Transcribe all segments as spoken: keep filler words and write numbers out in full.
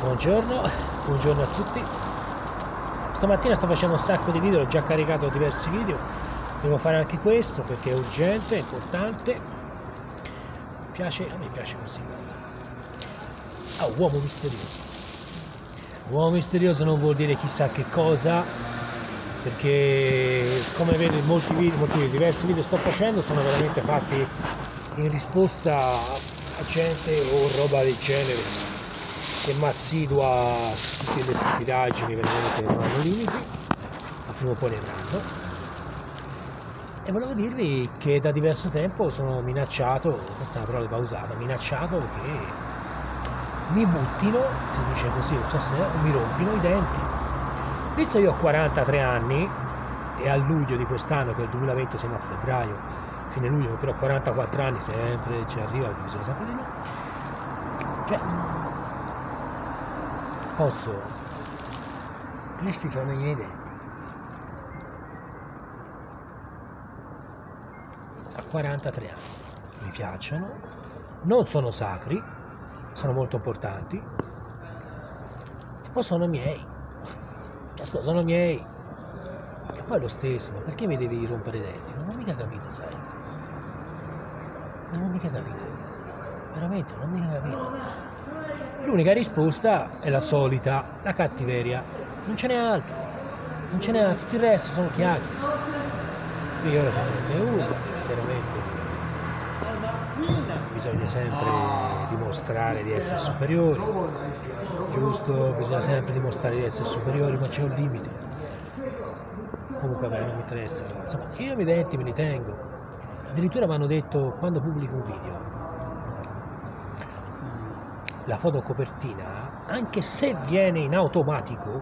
Buongiorno, buongiorno a tutti. Stamattina sto facendo un sacco di video, ho già caricato diversi video. Devo fare anche questo perché è urgente, è importante. Mi piace, a me piace così. Ah, uomo misterioso. Uomo misterioso non vuol dire chissà che cosa, perché come vedo in molti video, molti diversi video sto facendo sono veramente fatti in risposta a gente o roba del genere che mi assidua su tutte le stupidaggini veramente non hanno limiti, ma prima o poi ne avranno. E volevo dirvi che da diverso tempo sono minacciato, questa è una parola pausata, minacciato che mi buttino, si dice così, non so se è, o mi rompino i denti. Visto io ho quarantatré anni e a luglio di quest'anno, che è il duemilaventi, siamo a febbraio, fine luglio, però quarantaquattro anni sempre ci arriva, bisogna sapere di no. Cioè, posso, questi sono i miei denti. A quarantatré anni, mi piacciono, non sono sacri, sono molto importanti, e poi sono miei, cioè, sono miei, e poi lo stesso, ma perché mi devi rompere i denti? Non ho mica capito, sai, non ho mica capito, veramente non ho mica capito. L'unica risposta è la solita, la cattiveria, non ce n'è altro, non ce n'è altro, tutto il resto sono chiacchiere. Qui ora c'è gente uno, chiaramente bisogna sempre dimostrare di essere superiori, giusto, bisogna sempre dimostrare di essere superiori, ma c'è un limite. Comunque beh, non mi interessa, insomma, io i miei denti me li tengo, addirittura mi hanno detto quando pubblico un video, la foto copertina, anche se viene in automatico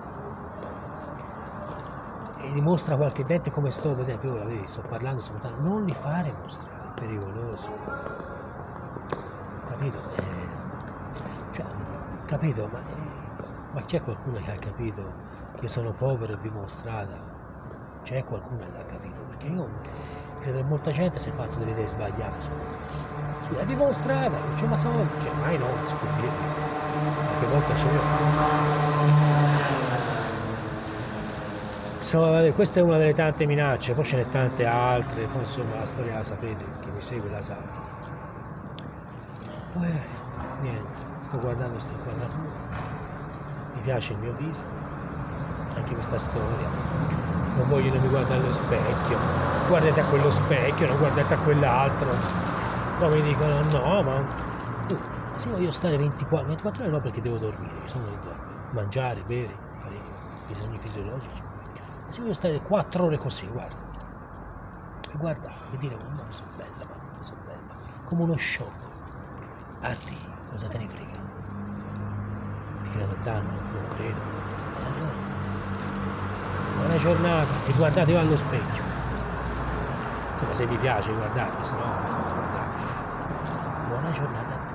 e dimostra qualche dente come sto, per esempio ora vedi, sto parlando, sto parlando, non li fare mostrare, è pericoloso, capito? Eh, cioè, capito, ma, eh, ma c'è qualcuno che ha capito che sono povero e vivo in strada? C'è qualcuno che l'ha capito? Perché io credo che molta gente si è fatta delle idee sbagliate su Sì, è dimostrata, non c'è una soldi, cioè mai no, si può dire, qualche volta c'è io. Insomma, questa è una delle tante minacce, poi ce n'è tante altre, poi insomma la storia la sapete, chi mi segue la sa. Poi niente, sto guardando questa inquadratura, mi piace il mio viso, anche questa storia, non voglio che mi guardi allo specchio, guardate a quello specchio, non guardate a quell'altro. Poi mi dicono no, ma uh, se voglio stare ventiquattro, ventiquattro ore no perché devo dormire, io sono di dormire, mangiare, bere, fare bisogni fisiologici. Ma se voglio stare quattro ore così, guarda, e guarda, e dire ma no, sono bella, ma sono bella, come uno sciocco. A te, cosa te ne frega? Ti creano danno, non credo. E allora, buona giornata e guardatevi allo specchio. Insomma, se vi piace guardate, se no guardate. Buona giornata a tutti.